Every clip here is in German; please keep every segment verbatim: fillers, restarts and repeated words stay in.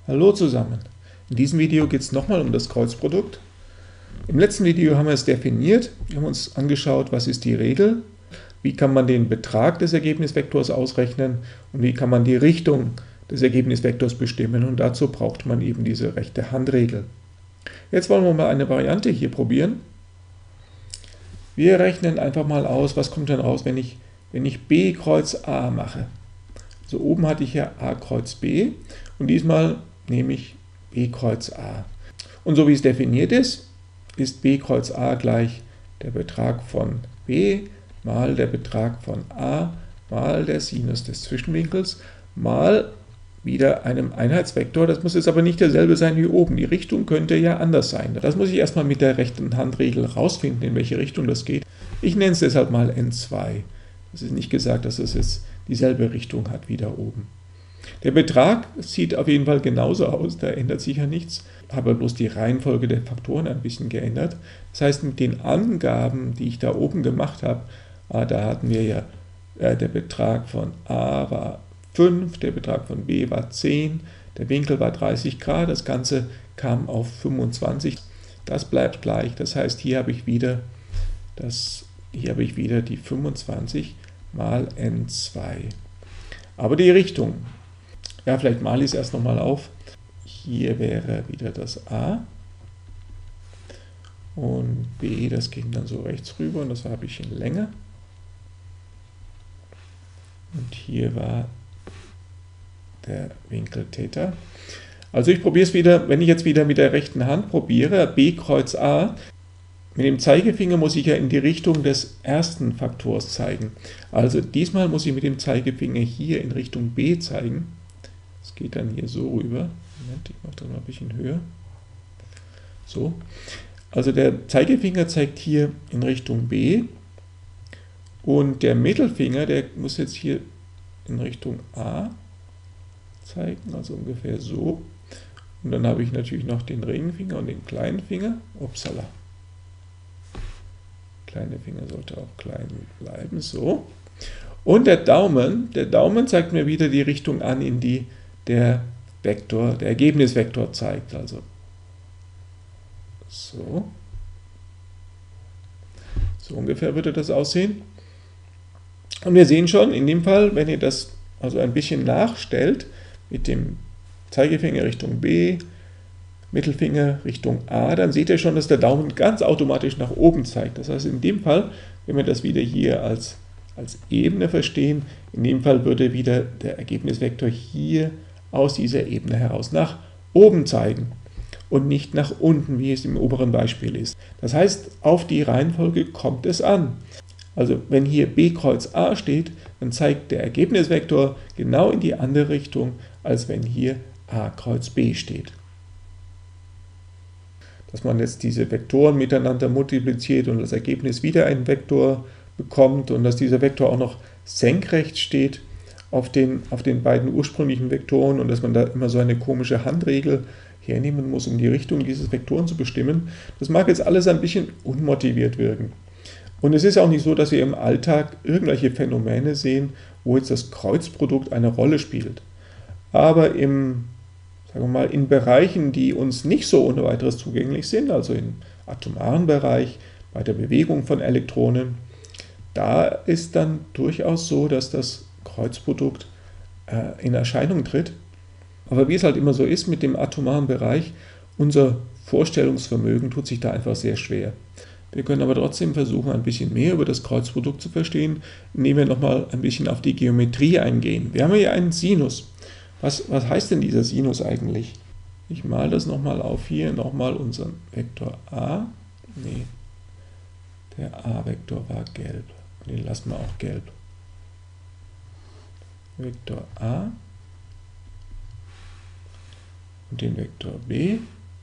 Hallo zusammen! In diesem Video geht es nochmal um das Kreuzprodukt. Im letzten Video haben wir es definiert, wir haben uns angeschaut, was ist die Regel, wie kann man den Betrag des Ergebnisvektors ausrechnen und wie kann man die Richtung des Ergebnisvektors bestimmen, und dazu braucht man eben diese rechte Hand-Regel. Jetzt wollen wir mal eine Variante hier probieren. Wir rechnen einfach mal aus, was kommt denn raus, wenn ich, wenn ich B Kreuz A mache. Also oben hatte ich ja A Kreuz B und diesmal nehme ich B Kreuz A. Und so wie es definiert ist, ist B Kreuz A gleich der Betrag von B mal der Betrag von A mal der Sinus des Zwischenwinkels mal wieder einem Einheitsvektor. Das muss jetzt aber nicht derselbe sein wie oben. Die Richtung könnte ja anders sein. Das muss ich erstmal mit der rechten Handregel rausfinden, in welche Richtung das geht. Ich nenne es deshalb mal N zwei. Das ist nicht gesagt, dass es jetzt dieselbe Richtung hat wie da oben. Der Betrag sieht auf jeden Fall genauso aus, da ändert sich ja nichts, habe bloß die Reihenfolge der Faktoren ein bisschen geändert. Das heißt, mit den Angaben, die ich da oben gemacht habe, da hatten wir ja, äh, der Betrag von A war fünf, der Betrag von B war zehn, der Winkel war dreißig Grad, das Ganze kam auf fünfundzwanzig. Das bleibt gleich, das heißt, hier habe ich wieder, das, hier habe ich wieder die fünfundzwanzig mal N zwei. Aber die Richtung, ja, vielleicht male ich es erst nochmal auf. Hier wäre wieder das A und B, das ging dann so rechts rüber und das habe ich in Länge. Und hier war der Winkel Theta. Also ich probiere es wieder, wenn ich jetzt wieder mit der rechten Hand probiere, B Kreuz A, mit dem Zeigefinger muss ich ja in die Richtung des ersten Faktors zeigen. Also diesmal muss ich mit dem Zeigefinger hier in Richtung B zeigen. Das geht dann hier so rüber. Moment, ich mache das mal ein bisschen höher. So. Also der Zeigefinger zeigt hier in Richtung B und der Mittelfinger, der muss jetzt hier in Richtung A zeigen, also ungefähr so. Und dann habe ich natürlich noch den Ringfinger und den kleinen Finger. Upsala. Kleine Finger sollte auch klein bleiben, so. Und der Daumen, der Daumen zeigt mir wieder die Richtung an, in die der Vektor, der Ergebnisvektor zeigt, also so. So ungefähr würde das aussehen. Und wir sehen schon, in dem Fall, wenn ihr das also ein bisschen nachstellt, mit dem Zeigefinger Richtung B, Mittelfinger Richtung A, dann seht ihr schon, dass der Daumen ganz automatisch nach oben zeigt. Das heißt, in dem Fall, wenn wir das wieder hier als, als Ebene verstehen, in dem Fall würde wieder der Ergebnisvektor hier aus dieser Ebene heraus nach oben zeigen und nicht nach unten, wie es im oberen Beispiel ist. Das heißt, auf die Reihenfolge kommt es an. Also wenn hier B Kreuz A steht, dann zeigt der Ergebnisvektor genau in die andere Richtung, als wenn hier A Kreuz B steht. Dass man jetzt diese Vektoren miteinander multipliziert und das Ergebnis wieder einen Vektor bekommt und dass dieser Vektor auch noch senkrecht steht auf den, auf den beiden ursprünglichen Vektoren und dass man da immer so eine komische Handregel hernehmen muss, um die Richtung dieses Vektoren zu bestimmen, das mag jetzt alles ein bisschen unmotiviert wirken. Und es ist auch nicht so, dass wir im Alltag irgendwelche Phänomene sehen, wo jetzt das Kreuzprodukt eine Rolle spielt. Aber im Sagen wir mal, in Bereichen, die uns nicht so ohne weiteres zugänglich sind, also im atomaren Bereich, bei der Bewegung von Elektronen, da ist dann durchaus so, dass das Kreuzprodukt äh, in Erscheinung tritt. Aber wie es halt immer so ist mit dem atomaren Bereich, unser Vorstellungsvermögen tut sich da einfach sehr schwer. Wir können aber trotzdem versuchen, ein bisschen mehr über das Kreuzprodukt zu verstehen, indem wir nochmal ein bisschen auf die Geometrie eingehen. Wir haben hier einen Sinus. Was, was heißt denn dieser Sinus eigentlich? Ich male das nochmal auf hier, nochmal unseren Vektor A. Nee, der A-Vektor war gelb. Den lassen wir auch gelb. Vektor A und den Vektor B.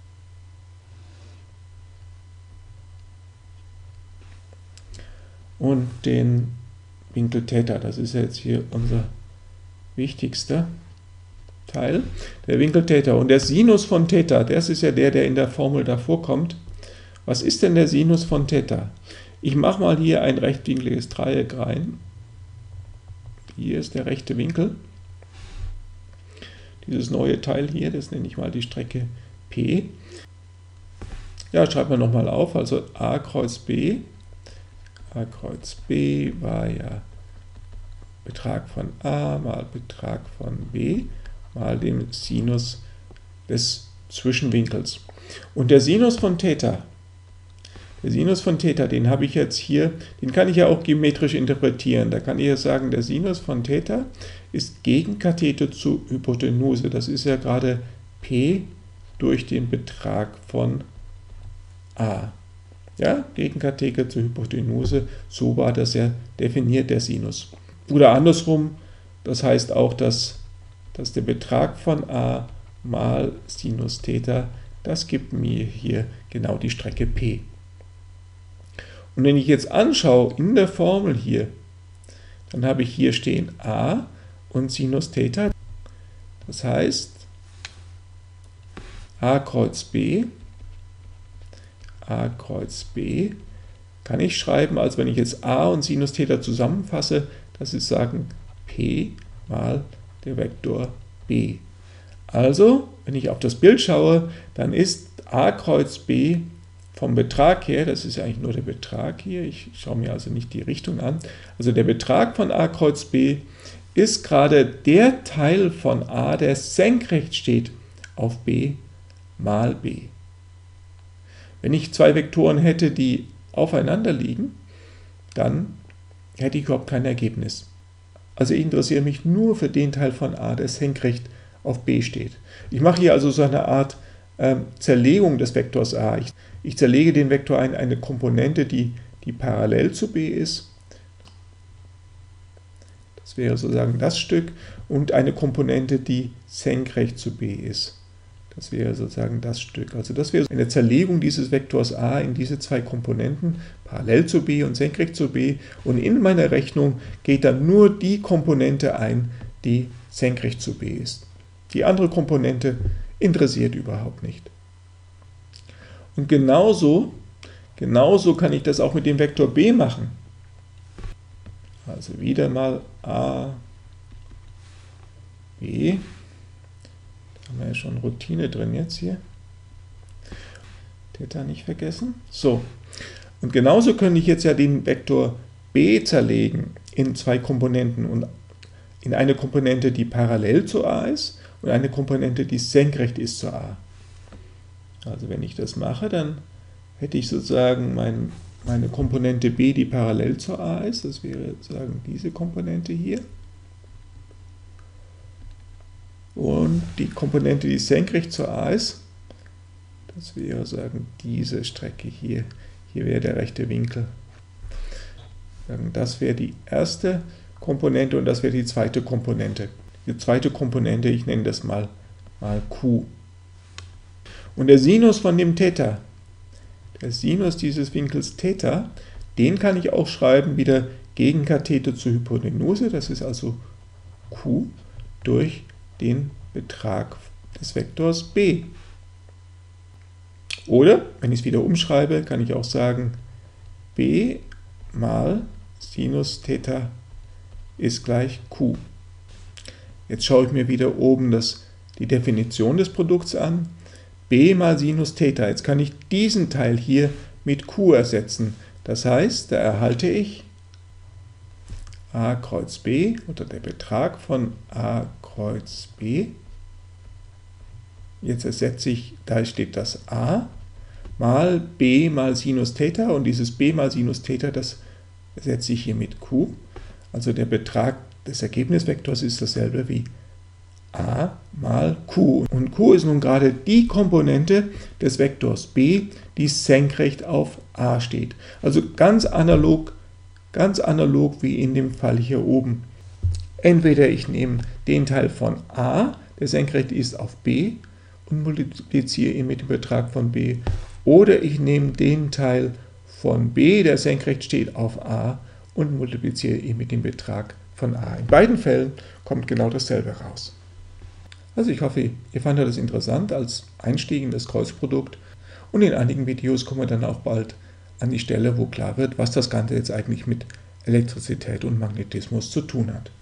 Und den Winkel Theta. Das ist jetzt hier unser wichtigster Teil, der Winkel Theta. Und der Sinus von Theta, das ist ja der, der in der Formel davor kommt. Was ist denn der Sinus von Theta? Ich mache mal hier ein rechtwinkliges Dreieck rein. Hier ist der rechte Winkel. dieses neue Teil hier, das nenne ich mal die Strecke P. Ja, schreiben wir nochmal auf, also a Kreuz B. a Kreuz B war ja Betrag von a mal Betrag von b mal dem Sinus des Zwischenwinkels. Und der Sinus von Theta, der Sinus von Theta, den habe ich jetzt hier, den kann ich ja auch geometrisch interpretieren. Da kann ich ja sagen, der Sinus von Theta ist Gegenkathete zur Hypotenuse. Das ist ja gerade P durch den Betrag von a. Ja, Gegenkathete zur Hypotenuse, so war das ja definiert, der Sinus. Oder andersrum, das heißt auch, dass, dass der Betrag von a mal Sinus Theta, das gibt mir hier genau die Strecke P. Und wenn ich jetzt anschaue in der Formel hier, dann habe ich hier stehen a und Sinus Theta. Das heißt, a Kreuz B, a Kreuz B, kann ich schreiben, als wenn ich jetzt a und Sinus Theta zusammenfasse, das ist sagen P mal der Vektor B. Also, wenn ich auf das Bild schaue, dann ist a Kreuz B vom Betrag her, das ist eigentlich nur der Betrag hier, ich schaue mir also nicht die Richtung an, also der Betrag von a Kreuz B ist gerade der Teil von a, der senkrecht steht auf b mal b. Wenn ich zwei Vektoren hätte, die aufeinander liegen, dann hätte ich überhaupt kein Ergebnis. Also ich interessiere mich nur für den Teil von a, der senkrecht auf b steht. Ich mache hier also so eine Art äh, Zerlegung des Vektors a. Ich, ich zerlege den Vektor in eine Komponente, die, die parallel zu b ist. Das wäre sozusagen das Stück. Und eine Komponente, die senkrecht zu b ist. Das wäre sozusagen das Stück. Also das wäre eine Zerlegung dieses Vektors a in diese zwei Komponenten, parallel zu b und senkrecht zu b. Und in meiner Rechnung geht dann nur die Komponente ein, die senkrecht zu b ist. Die andere Komponente interessiert überhaupt nicht. Und genauso, genauso kann ich das auch mit dem Vektor b machen. Also wieder mal a, b. Da haben wir ja schon Routine drin jetzt hier. Theta nicht vergessen. So, und genauso könnte ich jetzt ja den Vektor b zerlegen in zwei Komponenten und in eine Komponente, die parallel zu a ist und eine Komponente, die senkrecht ist zu a. Also wenn ich das mache, dann hätte ich sozusagen mein, meine Komponente b, die parallel zu a ist. Das wäre sozusagen diese Komponente hier. Und die Komponente, die senkrecht zu a ist, das wäre sozusagen diese Strecke hier. Hier wäre der rechte Winkel. Das wäre die erste Komponente und das wäre die zweite Komponente. Die zweite Komponente, ich nenne das mal, mal Q. Und der Sinus von dem Theta, der Sinus dieses Winkels Theta, den kann ich auch schreiben wieder Gegenkathete zur Hypotenuse, das ist also Q durch den Betrag des Vektors b. Oder, wenn ich es wieder umschreibe, kann ich auch sagen, b mal Sinus Theta ist gleich Q. Jetzt schaue ich mir wieder oben das, die Definition des Produkts an. B mal Sinus Theta. Jetzt kann ich diesen Teil hier mit Q ersetzen. Das heißt, da erhalte ich a Kreuz b oder der Betrag von a Kreuz b. Jetzt ersetze ich, da steht das a, mal b mal Sinus Theta und dieses b mal Sinus Theta, das ersetze ich hier mit Q. Also der Betrag des Ergebnisvektors ist dasselbe wie a mal Q. Und Q ist nun gerade die Komponente des Vektors b, die senkrecht auf a steht. Also ganz analog, ganz analog wie in dem Fall hier oben. Entweder ich nehme den Teil von a, der senkrecht ist auf b, und multipliziere ihn mit dem Betrag von b, oder ich nehme den Teil von b, der senkrecht steht auf a, und multipliziere ihn mit dem Betrag von a. In beiden Fällen kommt genau dasselbe raus. Also ich hoffe, ihr fandet das interessant als Einstieg in das Kreuzprodukt, und in einigen Videos kommen wir dann auch bald an die Stelle, wo klar wird, was das Ganze jetzt eigentlich mit Elektrizität und Magnetismus zu tun hat.